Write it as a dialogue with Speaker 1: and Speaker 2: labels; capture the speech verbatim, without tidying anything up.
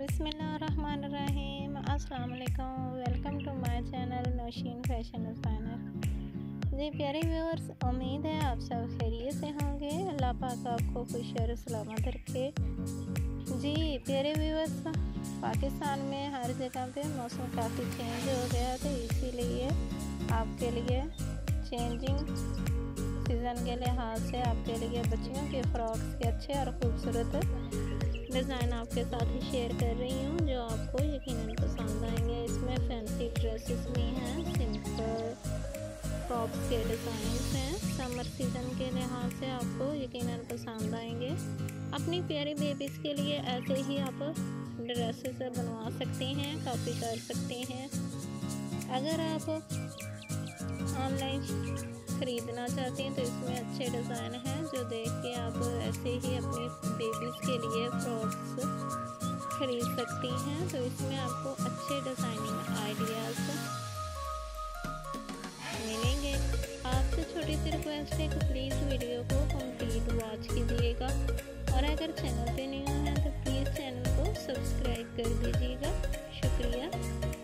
Speaker 1: बिस्मिल्लाहिर्रहमानिर्रहीम। अस्सलाम वालेकुम। Welcome to my channel Nausheen fashion designer. जी प्यारे व्यूअर्स, उम्मीद है आप सब खैरियत से होंगे। अल्लाह पाक आपको खुश और सलामत रखे। जी प्यारे व्यूअर्स, पाकिस्तान में हर जगह पे मौसम काफ़ी चेंज हो गया, तो इसीलिए आपके लिए चेंजिंग सीज़न के लिहाज से आपके लिए बच्चियों के फ्रॉक्स के अच्छे और ख़ूबसूरत डिज़ाइन आपके साथ ही शेयर कर रही हूँ, जो आपको यकीनन पसंद आएंगे। इसमें फैंसी ड्रेसेस भी हैं, सिंपल फ्रॉक्स के डिज़ाइन हैं। समर सीज़न के लिहाज से आपको यकीनन पसंद आएंगे। अपनी प्यारी बेबीज़ के लिए ऐसे ही आप ड्रेसेस बनवा सकते हैं, कॉपी कर सकते हैं। अगर आप ऑनलाइन ख़रीदना चाहते हैं तो इसमें अच्छे डिज़ाइन हैं, जो देख के आप ऐसे ही अपनी बेबीज़ के लिए फ्रॉक्स खरीद सकती हैं। तो इसमें आपको अच्छे डिज़ाइनिंग आइडियाज़ मिलेंगे। आपसे छोटी सी रिक्वेस्ट है कि प्लीज़ वीडियो को कंप्लीट वॉच कीजिएगा, और अगर चैनल पे न्यू हैं तो प्लीज़ चैनल को सब्सक्राइब कर दीजिएगा। शुक्रिया।